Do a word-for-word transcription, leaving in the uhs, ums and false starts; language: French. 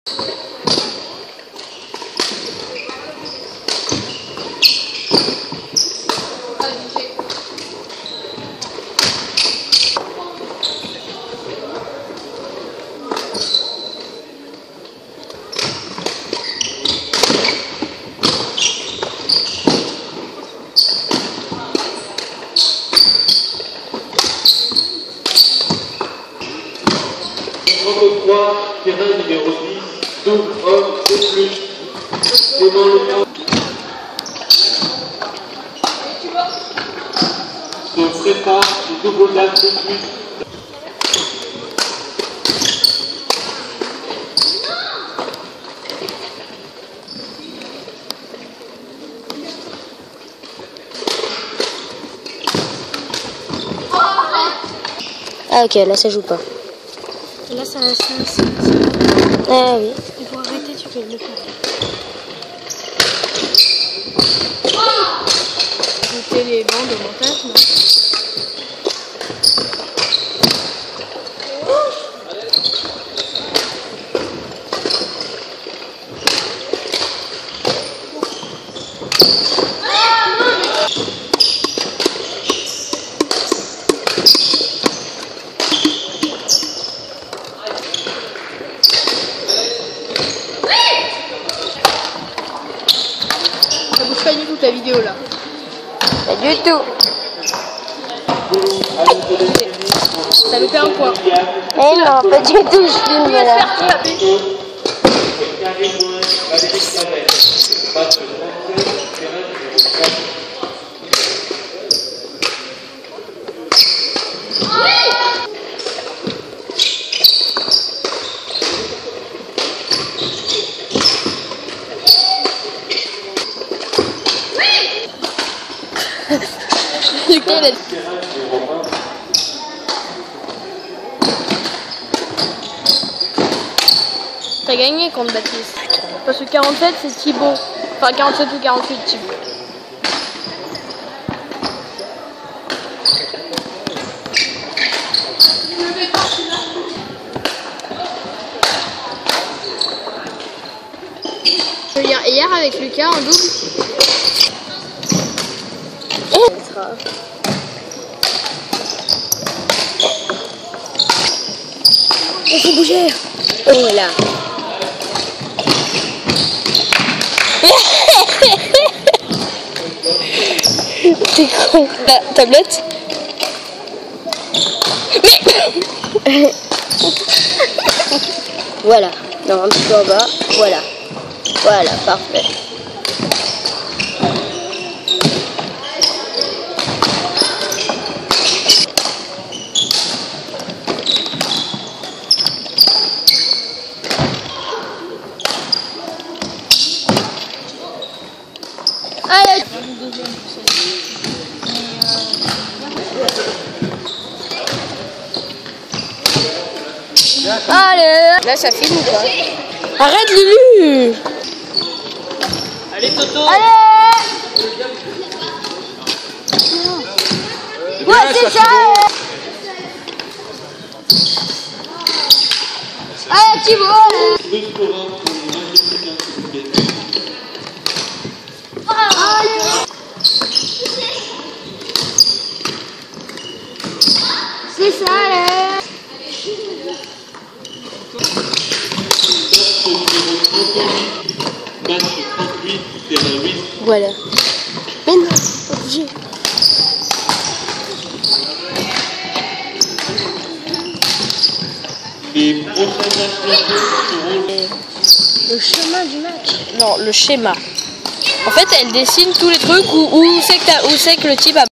trente-trois, terrain numéro dix, double homme et plus. C'est dans le temps. Se prépare le double dame et plus. Ah ok, là ça joue pas. Et là ça, ça, ça, ça... Ah oui. Il faut arrêter, tu peux le faire. Ajouter les bandes au montage, non? Ça bouge pas du tout ta vidéo là. Pas du tout. T'as loupé un point. Eh non, pas du tout, je filme là. Lequel est... T'as gagné contre Baptiste. Parce que quarante-sept c'est Thibaut. Enfin quarante-sept ou quarante-huit Thibaut. Je viens hier avec Lucas en double. Il faut bouger. Oh là. T'es con. La tablette. Mais voilà. Non, un petit peu en bas. Voilà. Voilà, parfait. Allez. Allez. Là, ça filme ou pas? Arrête, Lulu. Allez, Toto. Allez. Ouais, c'est ça. Allez, Thibaut. Deux pour un pour le magnifique intimité. C'est ça, allez. Match trente-huit, terrain huit. Voilà. Mais non, faut bouger. Les prochains matchs seront Le chemin du match. Non, le schéma. En fait, elle dessine tous les trucs où, où c'est que, t'as- où c'est que le type a